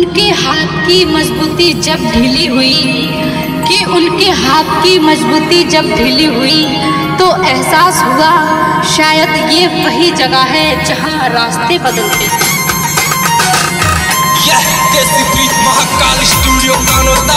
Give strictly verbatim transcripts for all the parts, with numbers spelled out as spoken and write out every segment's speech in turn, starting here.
उनके हाथ की मजबूती जब ढीली हुई कि उनके हाथ की मजबूती जब ढीली हुई तो एहसास हुआ शायद ये वही जगह है जहां रास्ते बदलते। यह देसी बीट महाकाल स्टूडियो कानोता।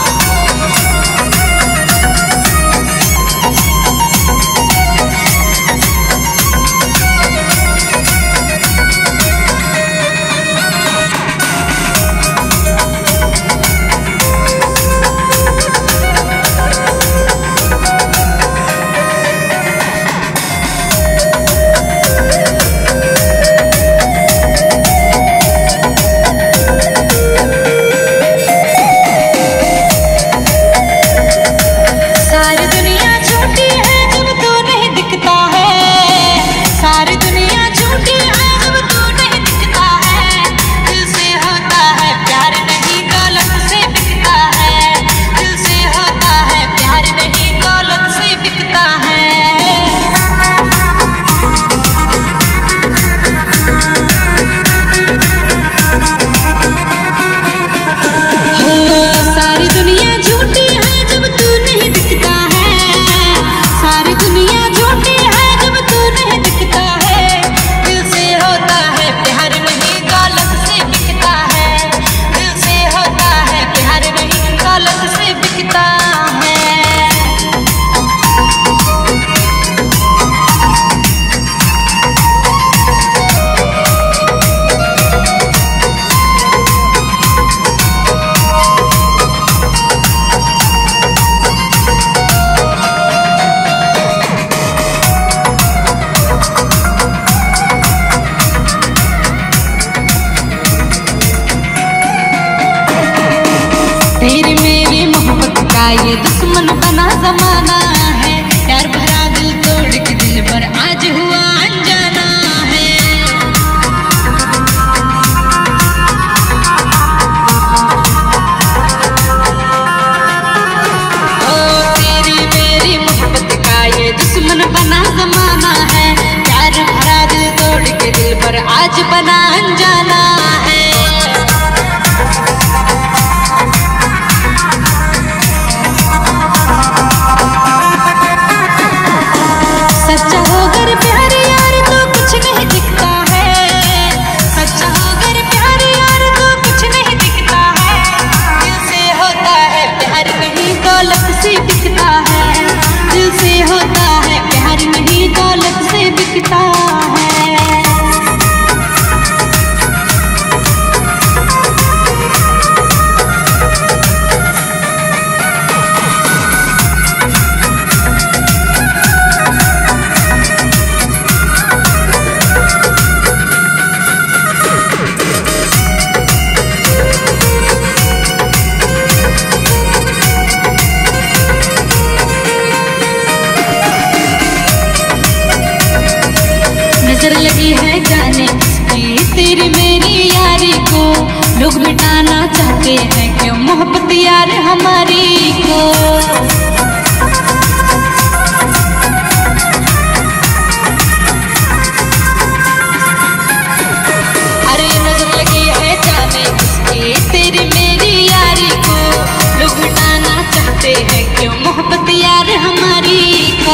तेरी मेरी मोहब्बत का ये दुश्मन बना जमाना है, प्यार भरा दिल तोड़ के दिल पर आज हुआ अनजाना है। ओ तेरी मेरी मोहब्बत का ये दुश्मन बना जमाना है, प्यार भरा दिल तोड़ के दिल पर आज बना अनजाना है। सच्चा होकर प्यार यार तो कुछ नहीं दिखता है, सच्चा होकर प्यार यार तो कुछ नहीं दिखता है। दिल से होता है प्यार नहीं दौलत से बिकता है, दिल से होता है प्यार नहीं दौलत से बिकता है। नजर लगी है जाने किसकी तेरी मेरी यारी को, लोग मिटाना चाहते हैं क्यों मोहब्बत यार हमारी को। अरे नजर लगी है जाने किसकी तेरी मेरी यारी को, लोग मिटाना चाहते हैं क्यों मोहब्बत यार हमारी को।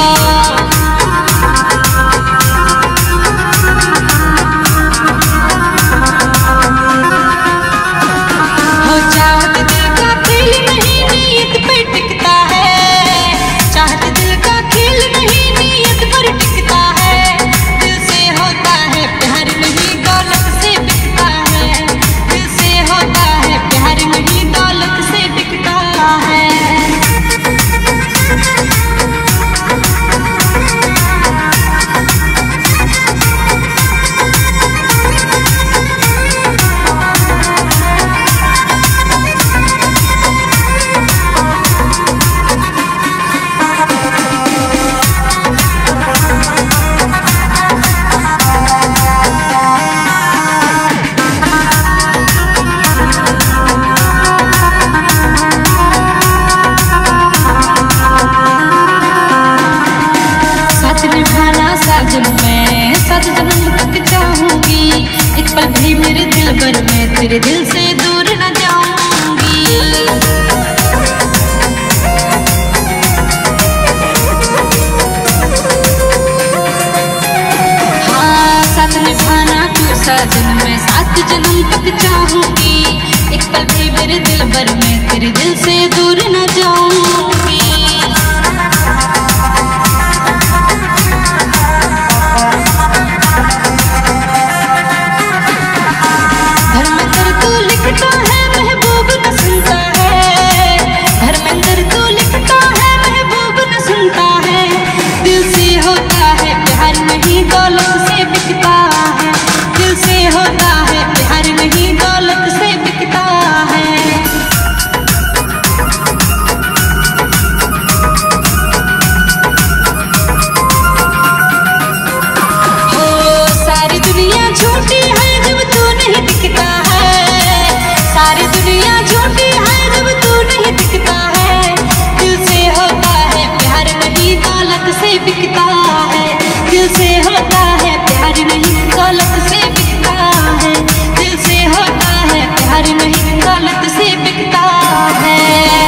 तेरे दिल से दूर ना जन्म तक चाहूंगी, एक पल भी मेरे दिल भर में तेरे दिल से